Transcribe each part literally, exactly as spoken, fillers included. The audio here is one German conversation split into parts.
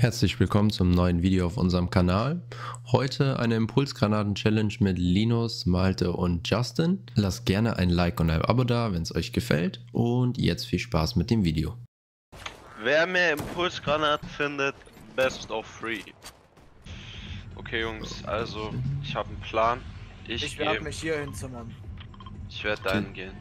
Herzlich willkommen zum neuen Video auf unserem Kanal. Heute eine Impulsgranaten-Challenge mit Linus, Malte und Justin. Lasst gerne ein Like und ein Abo da, wenn es euch gefällt. Und jetzt viel Spaß mit dem Video. Wer mehr Impulsgranaten findet, best of three. Okay Jungs, also ich habe einen Plan. Ich, Ich werde mich hier hinzimmern. Ich werde dahin gehen.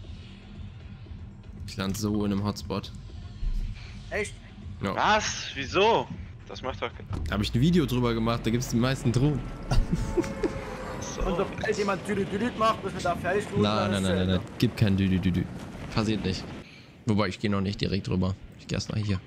Ich lande so in einem Hotspot. Echt? Ja. Was? Wieso? Das macht doch... Da habe ich ein Video drüber gemacht, da gibt es die meisten Truhen. So. Und sobald jemand Düdüdüdüt macht, müssen wir da fertig tun. Nein, nein, nein, nein, nein, gibt kein Dü-Dü-Dü-Dü. Passiert nicht. Wobei, ich gehe noch nicht direkt rüber. Ich gehe erst mal hier.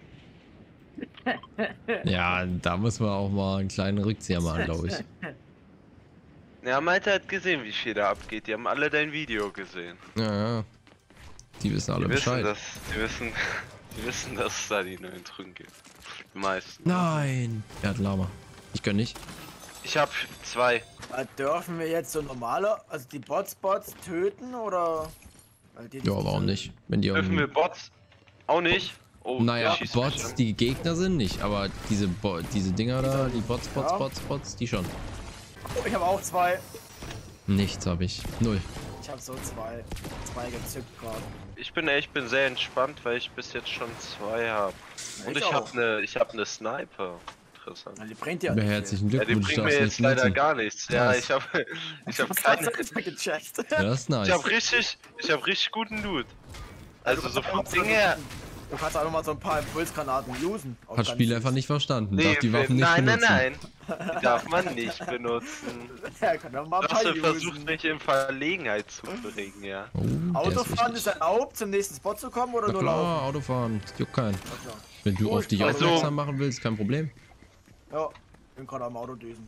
Ja, da muss man auch mal einen kleinen Rückzieher machen, glaube ich. Ja, Malte hat gesehen, wie viel da abgeht. Die haben alle dein Video gesehen. Ja, ja. Die wissen alle Die Bescheid. wissen, dass, die wissen, die wissen, dass es da die neuen Truhen gibt. Die meisten. Nein! Er hat Lama. Ich gönn nicht. Ich habe zwei. Äh, Dürfen wir jetzt so normale, also die Bots-Bots töten oder? Weil die Ja, warum nicht? Wenn die Dürfen wir irgendwie... Bots? Auch nicht? Oh, Naja, der schießt Bots, bestimmt. die Gegner sind nicht, aber diese Bo diese Dinger da, die Bots, Bots, Ja. Bots, Bots, die schon. Oh, ich habe auch zwei. Nichts habe ich. Null. Ich habe so zwei. Zwei gezückt gerade. Ich bin ich bin sehr entspannt, weil ich bis jetzt schon zwei habe. Und ich, ich habe auch. eine ich habe eine Sniper. Interessant. Na, die bringt ja Ja, nicht herzlichen Ja, die Glückwunsch, bringt du mir darfst jetzt nicht leider nutzen. gar nichts. Ja, Nice. ich habe ich viel. habe Was keine hast du jetzt mal gecheckt? Ja, das ist nice. ich habe richtig ich habe richtig guten Loot. Also Du so kannst vom auch Ding so- her. Du kannst einfach mal so ein paar Impulsgranaten usen. Auch Hat ganz Spiel süß. einfach nicht verstanden. Nee, Darf die Waffen nicht nein, nein, benutzen. nein. Die darf man nicht benutzen. Ja, kann doch mal ein Du paar hast versucht usen. mich in Verlegenheit zu bringen, ja. Oh, der Autofahren ist ist wichtig. erlaubt, zum nächsten Spot zu kommen oder Na nur klar, laufen? Autofahren. Das juckt keinen. Na klar. Wenn du Oh, auf dich also- aufmerksam machen willst, kein Problem. Ja, bin gerade am Auto düsen.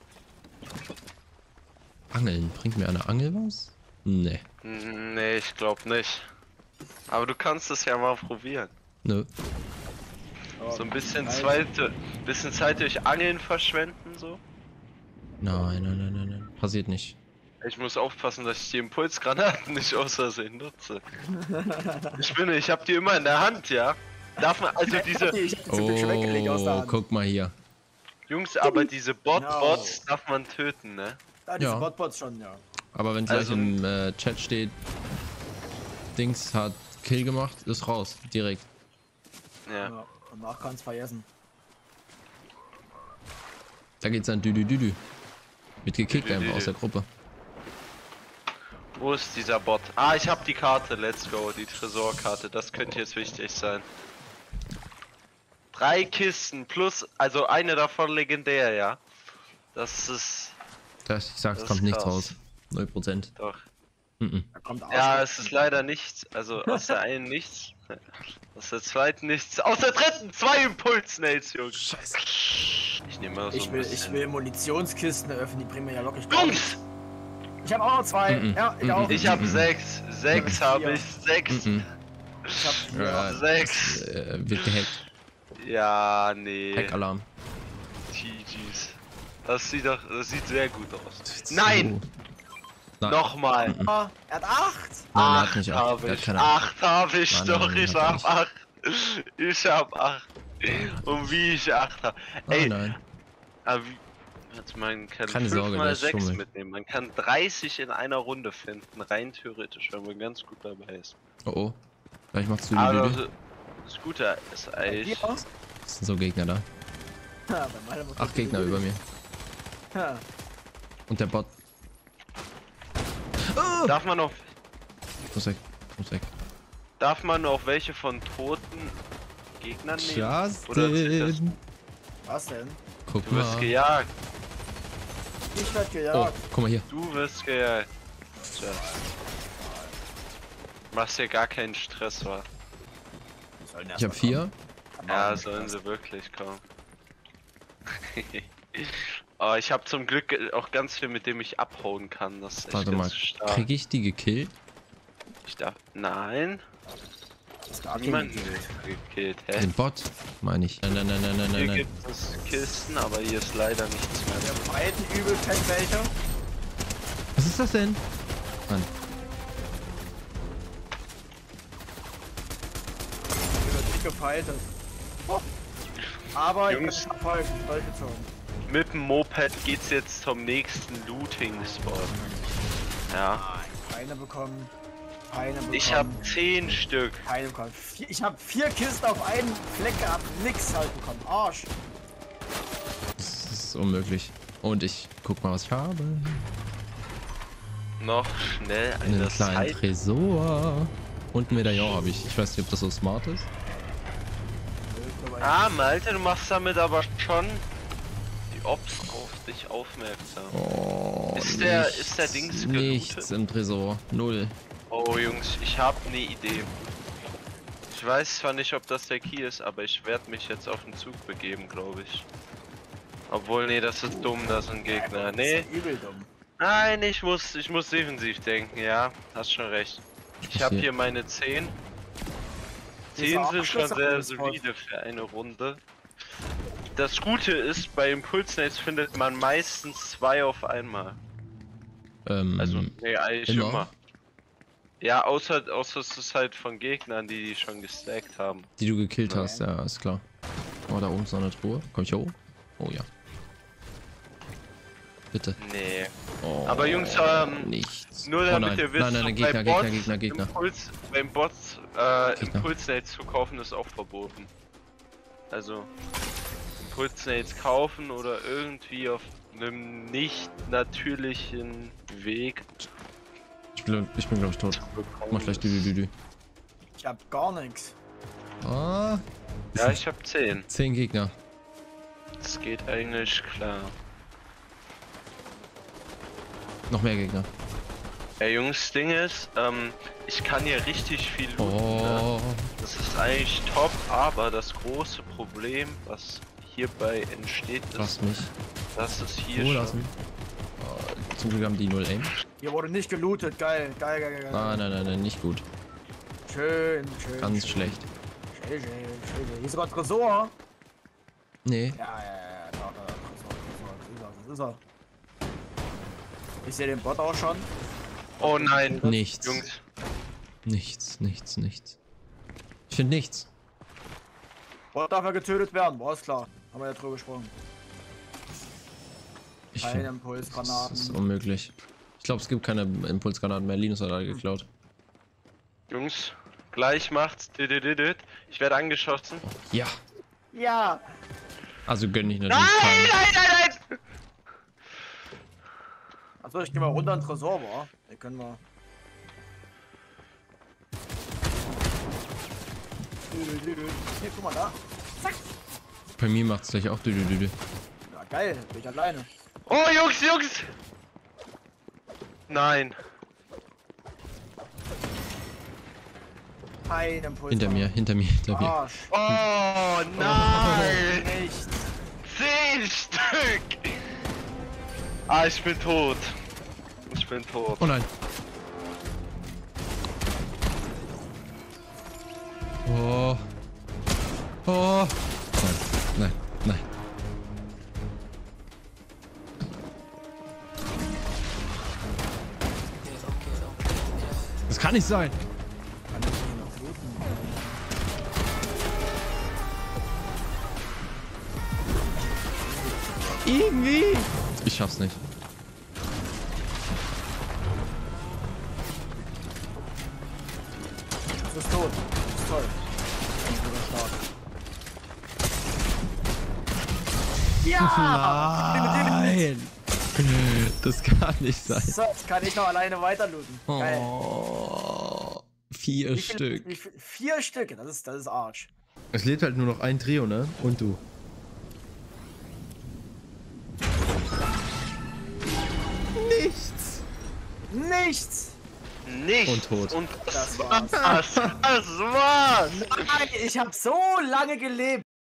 Angeln. Bringt mir eine Angel was? Nee. Hm, Nee, ich glaube nicht. Aber du kannst es ja mal probieren. Nö. Ja, So ein bisschen nice. Zeit, bisschen Zeit durch Angeln verschwenden so. Nein, nein, nein, nein, nein. Passiert nicht. Ich muss aufpassen, dass ich die Impulsgranaten nicht aus Versehen nutze. Ich bin, ich hab die immer in der Hand, ja. Darf man, also diese, Ich hab die zum Glück schon weggelegt aus der Oh, Hand. guck mal hier. Jungs, aber diese Bot-Bots No. darf man töten, ne? Ja, diese Ja. Botbots schon, ja. Aber wenn gleich Also- im äh, Chat steht, Dings hat Kill gemacht, ist raus. Direkt. Ja. ja. Danach kann's vergessen. Da geht's dann Dü-Dü-Dü-Dü. Wird gekickt Dü-dü-dü-dü. einfach aus der Gruppe. Wo ist dieser Bot? Ah, ich hab die Karte, let's go, die Tresorkarte, das könnte jetzt wichtig sein. Drei Kisten plus, also eine davon legendär, ja. Das ist Das, ich sag's, Das kommt ist nichts krass. raus. null Prozent. doch. Mhm. Da kommt Ja, Arsch- es ist leider nichts, also aus der einen nichts, aus der zweiten nichts, aus der dritten zwei Impuls-Nails, Jungs. Scheiße. Ich nehme mal so Ich ein will, bisschen. ich will Munitionskisten eröffnen, die bringen mir ja wirklich gar nichts. Jungs! Ich habe auch noch zwei. Mhm. Ja, ich Mhm. auch. Ich hab Mhm. sechs, sechs Mhm. habe ich, sechs, Mhm. Ich hab vier. Ja, sechs. äh, wird gehackt. Ja, nee. Hack-Alarm. G Gs. Das sieht doch, das sieht sehr gut aus. Nein! So. Nein. Nochmal! Ah, er hat acht. Nein, er hat Acht nicht acht. habe Er hat ich, keine acht. acht habe ich Nein, doch, nein, nein, ich hat er hab nicht. acht. Ich hab acht. Und wie ich acht habe. Ey, Nein, nein. aber wie, also man kann Keine fünf Sorge, mal der ist sechs Schummel. mitnehmen. Man kann dreißig in einer Runde finden, rein theoretisch, wenn man ganz gut dabei ist. Oh oh. Gleich machst du Aber die das, das Gute ist eigentlich. Hier aus. Es sind so Gegner da. Ja, bei meiner Acht Gegner über mir. Ja. Und der Bot. Darf man auch Muss weg. Muss weg. darf man auch welche von toten Gegnern nehmen? Oder zählt das? Justin. Was denn? Guck Du wirst mal. gejagt. Ich werd Oh, gejagt. guck mal hier. Du wirst gejagt. Tja. Machst dir gar keinen Stress, wa? Ich hab vier. Ja, sollen sie wirklich kommen. Oh, ich habe zum Glück auch ganz viel, mit dem ich abhauen kann. Das ist echt Warte ganz mal. stark. Krieg ich die gekillt? Ich darf. Nein, Das ist gar kein niemanden Geld. gekillt. Hä? Den Bot, meine ich. Nein, nein, nein, nein, nein, Hier nein, nein. gibt es Kisten, aber hier ist leider nichts mehr. Der beiden übel fett welcher. Was ist das denn? Mann. Über dich gefeilt. Oh, Aber Jungs. ich bin verfolgt, durchgezogen. Mit dem Moped geht's jetzt zum nächsten Looting-Spot. Ja. Keine bekommen. Keine bekommen. Ich hab zehn Stück. Keine bekommen. Vier, ich hab vier Kisten auf einen Fleck gehabt. Nix halt bekommen. Arsch. Das ist unmöglich. Und ich guck mal, was ich habe. Noch schnell Einen eine kleinen Zeit. Tresor. Und ein Medaillon habe ich. Ich weiß nicht, ob das so smart ist. Ah, Malte, du machst damit aber schon die Ops auf dich aufmerksam. Oh, Ist der- nichts, ist der Dings nichts gelootet? im Tresor. Null. Oh Jungs, ich habe eine Idee. Ich weiß zwar nicht, ob das der Key ist, aber ich werde mich jetzt auf den Zug begeben, glaube ich. Obwohl, nee, das ist dumm, das sind Gegner. Nee, Das ist ja übel dumm. nein, ich muss, ich muss defensiv denken, ja, hast schon recht. Ich habe hier meine zehn. zehn sind schon sehr solide für eine Runde. Das Gute ist, bei Impulsnates findet man meistens zwei auf einmal. Ähm, Also, nee, eigentlich immer? immer. Ja, außer, außer es ist halt von Gegnern, die die schon gestackt haben. die du gekillt Ja. hast, ja, ist klar. Oh, da oben ist noch eine Truhe. Komm ich hier hoch? Oh ja. Bitte. Nee. Oh, Aber Jungs, ähm, nichts. Nur Oh damit nein. ihr wisst, Nein, nein, so Gegner, bei Gegner, Bots Gegner, Gegner. Impuls, beim Bots äh, Gegner. Impulsnates zu kaufen ist auch verboten. Also Impulsnates kaufen oder irgendwie auf einem nicht natürlichen Weg Ich bin, ich bin glaube ich tot. bekommen. Mach gleich dü dü dü dü. Ich hab gar nichts. Ah. Ja, ich hab zehn. Zehn Gegner. Das geht eigentlich klar. Noch mehr Gegner. Ey Jungs, Ding ist, ähm, ich kann hier richtig viel looten. Ne? Oh. Das ist eigentlich top, aber das große Problem, was hierbei entsteht, ist, Lass mich. dass es hier Oh, schon... lassen. Oh, zum Glück haben die null Aim. Hier wurde nicht gelootet. Geil, geil, geil, geil. Ah, nein, nein, nein, nicht gut. Schön, schön. Ganz schön. schlecht. Schön, schön, schön. Hier ist sogar ein Tresor. Nee. Ja, ja, ja, da, da, Tresor, Tresor, das ist er, das ist er. Ich sehe den Bot auch schon. Oh nein, Nichts. Jungs. Nichts, nichts, nichts. Ich finde nichts. Bot darf ja getötet werden, war ist klar. Haben wir ja drüber gesprochen. Ich Keine find, das Impulsgranaten. ist unmöglich. Ich glaube, es gibt keine Impulsgranaten mehr. Linus hat alle geklaut. Jungs, gleich macht's. Didididid. Ich werde angeschossen. Ja. Ja! Also gönn ich Nein, natürlich keinen. nein, nein, nein! Achso, ich geh mal runter in den Tresor, war. Den können wir. Hier, guck mal da. Zack! Bei mir macht's gleich auch dü dü dü dü. Ja, geil, bin ich alleine. Oh, Jungs, Jungs! Nein. Kein Impuls. Hinter mir, hinter mir, hinter mir. Arsch. Oh, nein! Nichts. Zehn Stück! Ah, ich bin tot. Ich bin tot. Oh nein. Oh. Oh. Nein, nein, nein. Das kann nicht sein. Kann ich hier noch looten? Irgendwie. Ich schaff's nicht. Du bist tot. Das ist toll. Ich bin sogar stark. Ja! Nein. Das kann nicht sein. So, jetzt kann ich noch alleine weiter looten. Geil. Oh. Vier Wie viel- Stück. Wie viel, vier Stück, das ist, das ist Arsch. Es lebt halt nur noch ein Trio, ne? Und du. Nichts. Nichts! Nichts. Und tot. Und Das das war's. war's. Das war's. Nein, ich habe so lange gelebt.